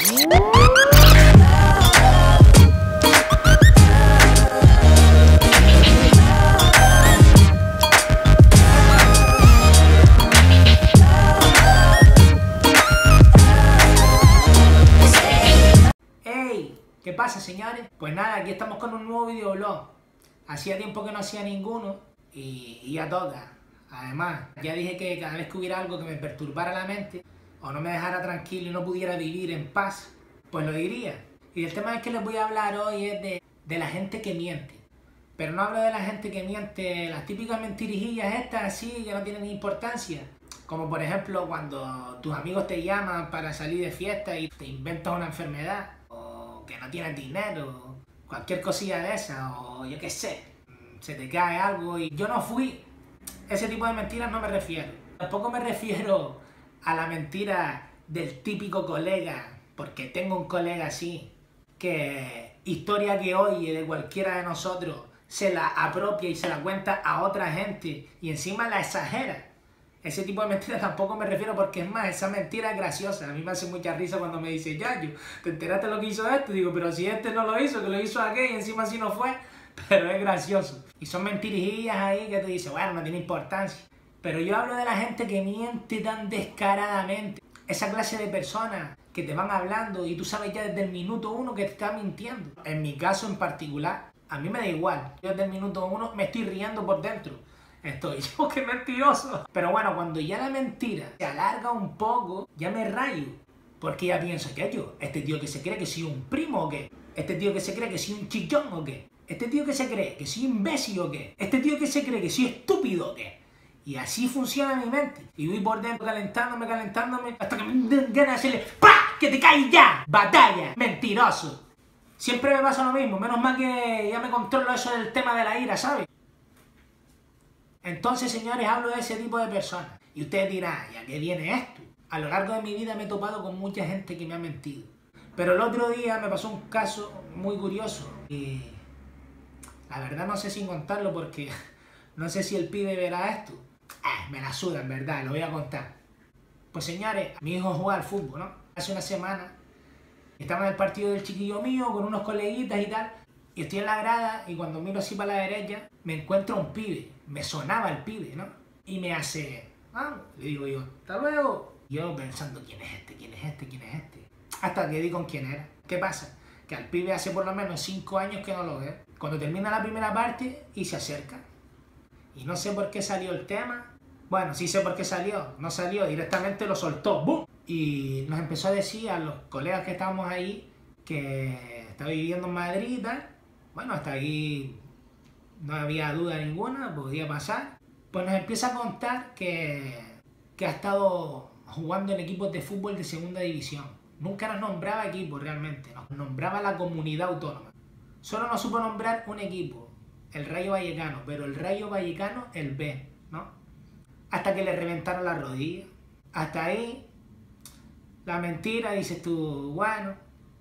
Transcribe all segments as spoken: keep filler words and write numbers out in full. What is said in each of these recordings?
¿Qué pasa, señores? Pues nada, aquí estamos con un nuevo videoblog. Hacía tiempo que no hacía ninguno y, y ya toca. Además, ya dije que cada vez que hubiera algo que me perturbara la mente o no me dejara tranquilo y no pudiera vivir en paz, pues lo diría. Y el tema del que les voy a hablar hoy es de, de la gente que miente. Pero no hablo de la gente que miente, las típicas mentirijillas estas así que no tienen importancia. Como por ejemplo cuando tus amigos te llaman para salir de fiesta y te inventas una enfermedad. Que no tienes dinero, cualquier cosilla de esa, o yo qué sé, se te cae algo y yo no fui. Ese tipo de mentiras no me refiero. Tampoco me refiero a la mentira del típico colega, porque tengo un colega así, que historia que oye de cualquiera de nosotros se la apropia y se la cuenta a otra gente y encima la exagera. Ese tipo de mentiras tampoco me refiero porque es más, esa mentira es graciosa. A mí me hace mucha risa cuando me dice, Yayo, ¿te enteraste de lo que hizo este? Digo, pero si este no lo hizo, que lo hizo aquel y encima así no fue. Pero es gracioso. Y son mentirijillas ahí que te dicen, bueno, no tiene importancia. Pero yo hablo de la gente que miente tan descaradamente. Esa clase de personas que te van hablando y tú sabes ya desde el minuto uno que te está mintiendo. En mi caso en particular, a mí me da igual. Yo desde el minuto uno me estoy riendo por dentro. Estoy yo, qué mentiroso. Pero bueno, cuando ya la mentira se alarga un poco, ya me rayo. Porque ya pienso, ¿qué yo? ¿Este tío que se cree que soy un primo o qué? ¿Este tío que se cree que soy un chillón o qué? ¿Este tío que se cree que soy imbécil o qué? ¿Este tío que se cree que soy estúpido o qué? Y así funciona mi mente. Y voy por dentro calentándome, calentándome, hasta que me den ganas de hacerle ¡pah! ¡Que te caes ya! ¡Batalla! ¡Mentiroso! Siempre me pasa lo mismo. Menos mal que ya me controlo eso del tema de la ira, ¿sabes? Entonces, señores, hablo de ese tipo de personas. Y ustedes dirán, ¿y a qué viene esto? A lo largo de mi vida me he topado con mucha gente que me ha mentido. Pero el otro día me pasó un caso muy curioso. Y la verdad no sé si contarlo porque no sé si el pibe verá esto. Ah, me la suda, en verdad, lo voy a contar. Pues, señores, mi hijo juega al fútbol, ¿no? Hace una semana estaba en el partido del chiquillo mío con unos coleguitas y tal. Y estoy en la grada y cuando miro así para la derecha me encuentro un pibe. Me sonaba el pibe, ¿no? Y me hace, ah, le digo yo, hasta luego. Yo pensando, ¿quién es este? ¿Quién es este? ¿Quién es este? Hasta que di con quién era. ¿Qué pasa? Que al pibe hace por lo menos cinco años que no lo veo. Cuando termina la primera parte y se acerca. Y no sé por qué salió el tema. Bueno, sí sé por qué salió. No salió, directamente lo soltó. ¡Bum! Y nos empezó a decir a los colegas que estábamos ahí que estaba viviendo en Madrid y tal. Bueno, hasta aquí no había duda ninguna, podía pasar. Pues nos empieza a contar que, que ha estado jugando en equipos de fútbol de segunda división. Nunca nos nombraba equipos realmente, nos nombraba la comunidad autónoma. Solo nos supo nombrar un equipo, el Rayo Vallecano, pero el Rayo Vallecano, el B, ¿no? Hasta que le reventaron la rodilla. Hasta ahí, la mentira, dices tú, bueno,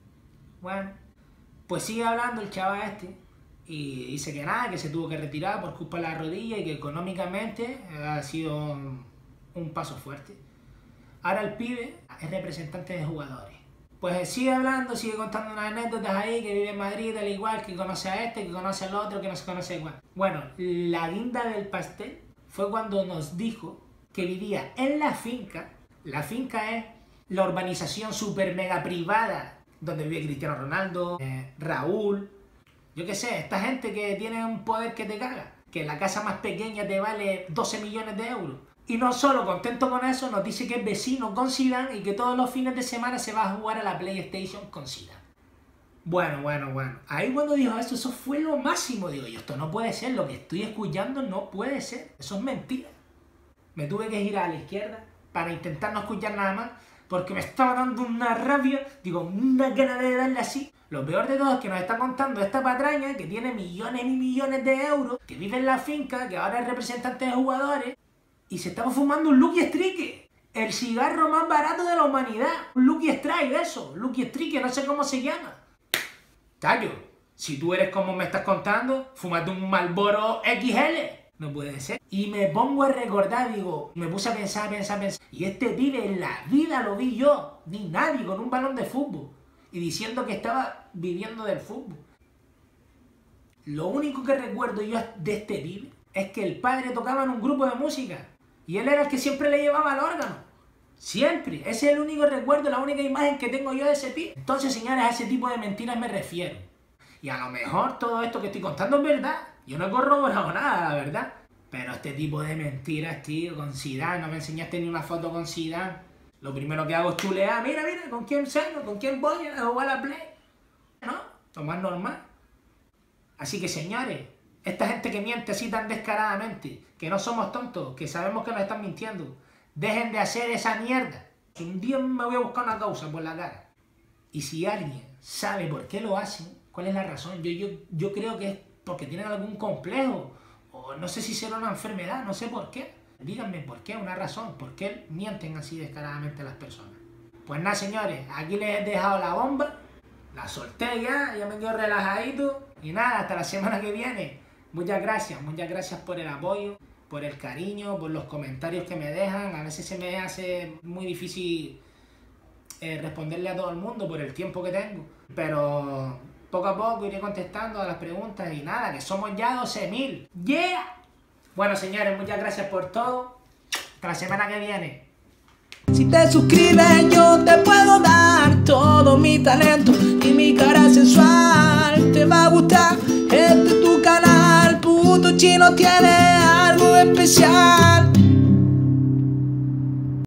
bueno. Pues sigue hablando el chaval este y dice que nada, que se tuvo que retirar por culpa de la rodilla y que económicamente ha sido un, un paso fuerte. Ahora el pibe es representante de jugadores. Pues sigue hablando, sigue contando unas anécdotas ahí, que vive en Madrid, al igual, que conoce a este, que conoce al otro, que no se conoce igual. Bueno, la guinda del pastel fue cuando nos dijo que vivía en la finca. La finca es la urbanización super mega privada donde vive Cristiano Ronaldo, eh, Raúl, yo qué sé, esta gente que tiene un poder que te caga, que la casa más pequeña te vale doce millones de euros. Y no solo contento con eso, nos dice que es vecino con Zidane y que todos los fines de semana se va a jugar a la PlayStation con Zidane. Bueno, bueno, bueno. Ahí cuando dijo eso, eso fue lo máximo. Digo yo, esto no puede ser, lo que estoy escuchando no puede ser. Eso es mentira. Me tuve que girar a la izquierda para intentar no escuchar nada más, porque me estaba dando una rabia, digo, una gana de darle así. Lo peor de todo es que nos está contando esta patraña que tiene millones y millones de euros, que vive en la finca, que ahora es representante de jugadores, y se estaba fumando un Lucky Strike, el cigarro más barato de la humanidad. Un Lucky Strike, eso, Lucky Strike, no sé cómo se llama. Tallo, si tú eres como me estás contando, fúmate un Marlboro X L. no puede ser. Y me pongo a recordar, digo, me puse a pensar, pensar, pensar. Y este pibe en la vida lo vi yo, ni nadie, con un balón de fútbol. Y diciendo que estaba viviendo del fútbol. Lo único que recuerdo yo de este pibe es que el padre tocaba en un grupo de música. Y él era el que siempre le llevaba el órgano. Siempre. Ese es el único recuerdo, la única imagen que tengo yo de ese pibe. Entonces, señores, a ese tipo de mentiras me refiero. Y a lo mejor todo esto que estoy contando es verdad. Yo no he corroborado nada, la verdad. Pero este tipo de mentiras, tío, con Zidane, no me enseñaste ni una foto con Zidane. Lo primero que hago es chulear, mira, mira, ¿con quién salgo? ¿Con quién voy a jugar a la Play? ¿No? Lo más normal. Así que, señores, esta gente que miente así tan descaradamente, que no somos tontos, que sabemos que nos están mintiendo, dejen de hacer esa mierda. Un día me voy a buscar una causa por la cara. Y si alguien sabe por qué lo hacen, ¿cuál es la razón? Yo, yo, yo creo que es porque tienen algún complejo, o no sé si será una enfermedad, no sé por qué. Díganme por qué, una razón, por qué mienten así descaradamente a las personas. Pues nada, señores, aquí les he dejado la bomba, la solté ya, ya me quedo relajadito, y nada, hasta la semana que viene. Muchas gracias, muchas gracias por el apoyo, por el cariño, por los comentarios que me dejan. A veces se me hace muy difícil eh, responderle a todo el mundo por el tiempo que tengo, pero poco a poco iré contestando a las preguntas y nada, que somos ya doce mil. ¡Yeah! Bueno, señores, muchas gracias por todo. Hasta la semana que viene. Si te suscribes yo te puedo dar todo mi talento y mi cara sensual. Te va a gustar, este es tu canal. Puto Chino tiene algo especial.